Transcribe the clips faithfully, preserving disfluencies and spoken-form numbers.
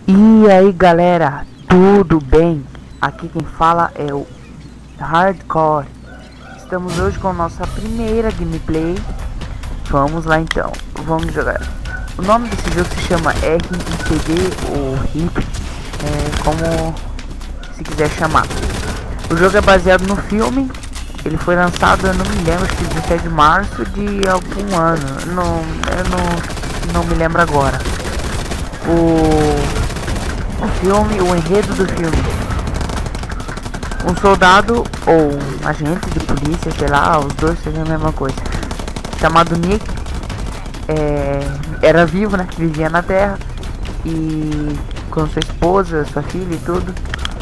E aí galera, tudo bem? Aqui quem fala é o Hardcore. Estamos hoje com a nossa primeira gameplay. Vamos lá então, vamos jogar. O nome desse jogo se chama R I P D ou R I P, é, como se quiser chamar. O jogo é baseado no filme. Ele foi lançado, eu não me lembro, acho que dezessete de março de algum ano. Não, eu não, não me lembro agora. O O filme, o enredo do filme: um soldado ou um agente de polícia, sei lá, os dois fazem a mesma coisa, chamado Nick, é, era vivo, né? Vivia na Terra e com sua esposa, sua filha e tudo.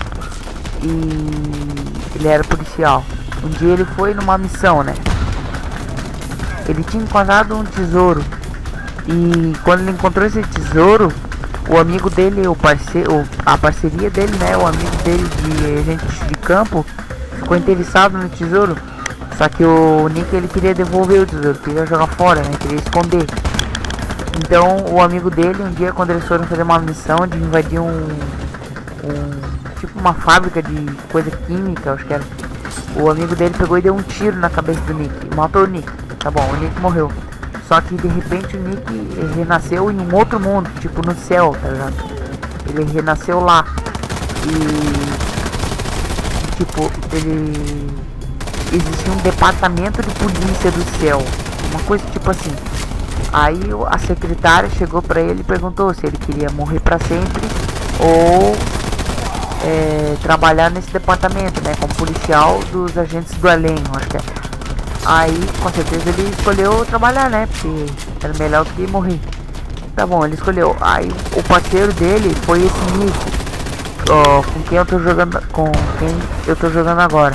E ele era policial. Um dia ele foi numa missão, né? Ele tinha encontrado um tesouro e quando ele encontrou esse tesouro, o amigo dele, o parceiro, a parceria dele, né, o amigo dele de agente de campo, ficou interessado no tesouro. Só que o Nick, ele queria devolver o tesouro, queria jogar fora, né, queria esconder. Então o amigo dele, um dia quando eles foram fazer uma missão de invadir um, um tipo uma fábrica de coisa química, acho que era, o amigo dele pegou e deu um tiro na cabeça do Nick e matou o Nick. Tá bom, o Nick morreu. Só que de repente o Nick renasceu em um outro mundo, tipo no céu, tá ligado? Ele renasceu lá. E tipo, ele existia um departamento de polícia do céu, uma coisa tipo assim. Aí a secretária chegou pra ele e perguntou se ele queria morrer pra sempre ou é, trabalhar nesse departamento, né, como policial dos agentes do além, acho que é. Aí, com certeza, ele escolheu trabalhar, né? Porque era melhor do que morrer. Tá bom, ele escolheu. Aí, o parceiro dele foi esse Nick, ó, com quem eu tô jogando, com quem eu tô jogando agora.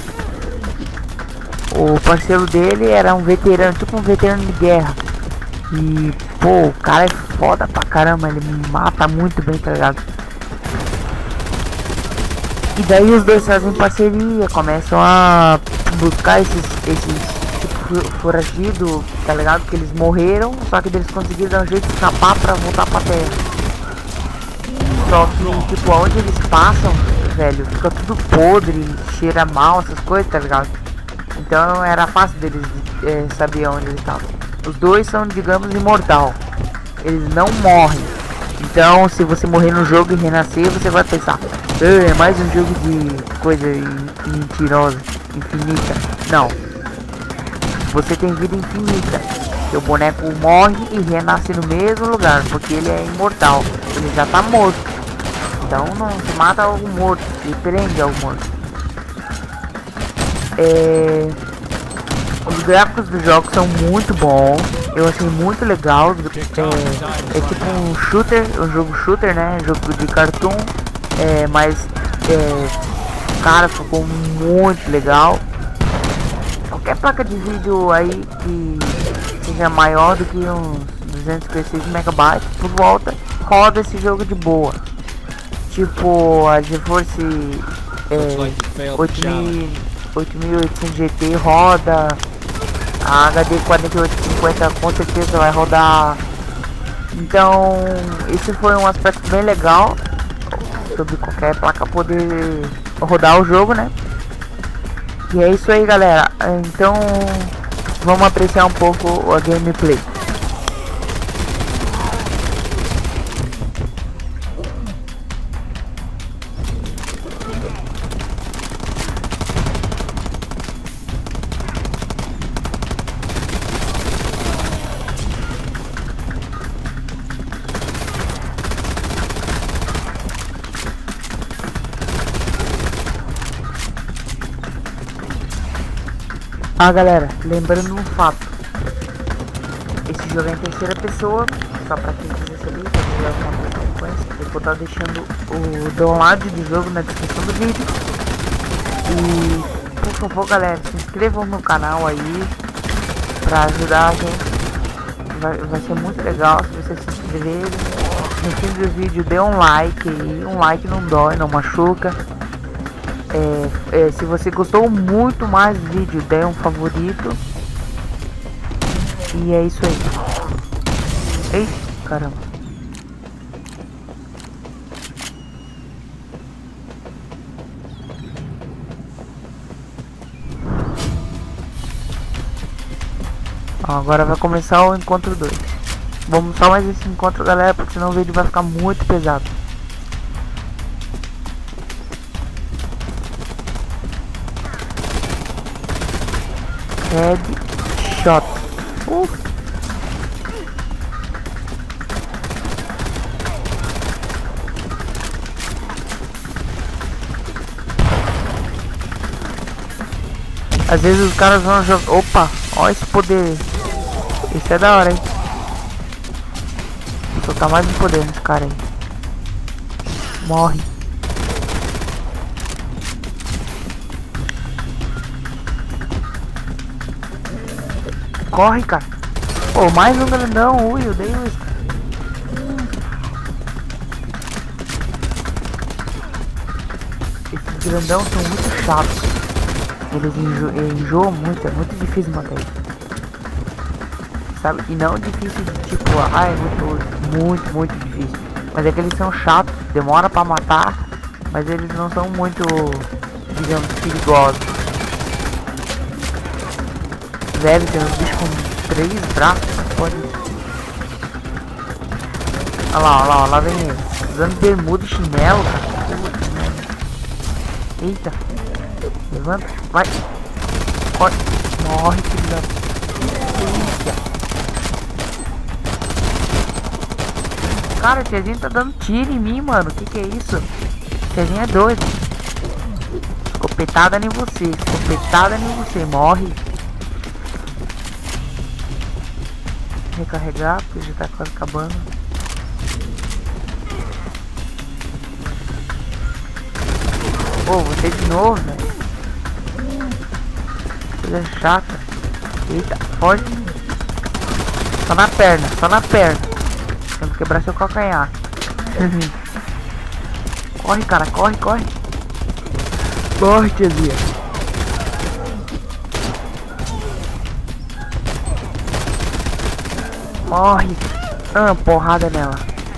O parceiro dele era um veterano, tipo um veterano de guerra. E, pô, o cara é foda pra caramba, ele me mata muito bem, tá ligado? E daí os dois fazem parceria, começam a buscar esses, esses foragido, tá ligado? Que eles morreram, só que eles conseguiram dar um jeito de escapar pra voltar pra terra. Só que, tipo, aonde eles passam, velho, fica tudo podre, cheira mal, essas coisas, tá ligado? Então era fácil deles é, saber onde eles estavam. Os dois são, digamos, imortal. Eles não morrem. Então, se você morrer no jogo e renascer, você vai pensar: é mais um jogo de coisa mentirosa, infinita. Não. Você tem vida infinita. Seu boneco morre e renasce no mesmo lugar, porque ele é imortal. Ele já tá morto. Então não se mata algo morto, se prende algo morto. É... Os gráficos do jogo são muito bons. Eu achei muito legal. É, é tipo um shooter, um jogo shooter, né? Jogo de cartoon. É, mas é, cara, ficou muito legal. Qualquer placa de vídeo aí que seja maior do que uns duzentos e cinquenta e seis megabytes por volta, roda esse jogo de boa. Tipo a GeForce é, oito mil e oitocentos G T roda, a H D quarenta e oito cinquenta com certeza vai rodar. Então esse foi um aspecto bem legal sobre qualquer placa poder rodar o jogo, né? E é isso aí, galera. Então vamos apreciar um pouco a gameplay. Ah, galera, lembrando um fato: esse jogo é em terceira pessoa, só pra quem quiser saber, eu vou estar deixando o download do jogo na descrição do vídeo. E por favor, galera, se inscrevam no canal aí pra ajudar a gente. Vai, vai ser muito legal se vocês se inscreverem. No fim do vídeo dê um like aí, um like não dói, não machuca. É, é, se você gostou muito mais do vídeo, dê um favorito. E é isso aí. Ei, caramba. Ó, agora vai começar o encontro dois. Vamos só mais esse encontro, galera, porque senão o vídeo vai ficar muito pesado. Headshot. Uh. Às vezes os caras vão jogar. Opa, olha esse poder. Esse é da hora, hein? Vou soltar mais um poder nesse cara aí. Morre. Corre, cara. Pô, mais um grandão. Ui, eu dei isso. Esses grandão são muito chatos. Eles enjo enjoam muito, é muito difícil matar eles. Sabe? E não difícil de tipo, ah, é muito, muito, muito difícil. Mas é que eles são chatos, demora pra matar, mas eles não são muito, digamos, perigosos. Velho, tem uns bichos com três braços, mas pode. Olha lá, olha lá, olha lá vem ele. Usando bermuda e chinelo, cara. Eita. Levanta, vai. Corre. Morre, filho da polícia. Cara, a tiazinha tá dando tiro em mim, mano. Que que é isso? A tiazinha é doida. Escopetada em você. Escopetada em você. Morre. Recarregar, porque já tá quase acabando. Pô, oh, você de novo, velho. Coisa chata. Eita, foge. Só na perna, só na perna. Tem que quebrar seu calcanhar. Corre, cara, corre, corre. Corre, tiazinha. Morre. Ah, porrada nela.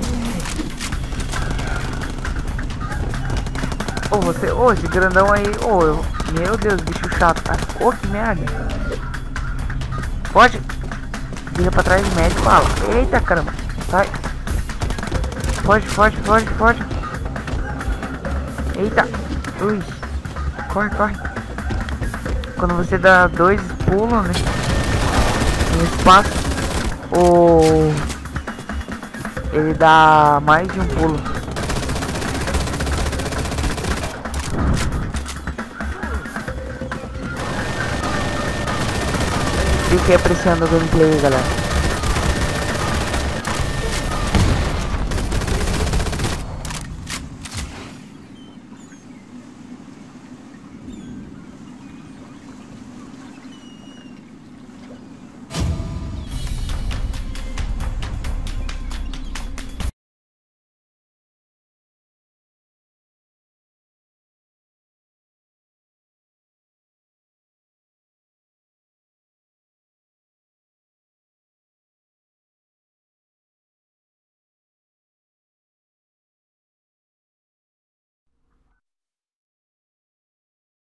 Ô, oh, você, ô, oh, esse grandão aí, ô, oh, meu Deus, bicho chato, cara. Ô, oh, que merda. Pode. Vira pra trás do médico, fala. Eita, caramba. Sai. Foge, foge, foge, foge. Eita. Ui. Corre, corre. Quando você dá dois pulos, né? No espaço, o... ele dá mais de um pulo. Fiquei apreciando o gameplay, galera.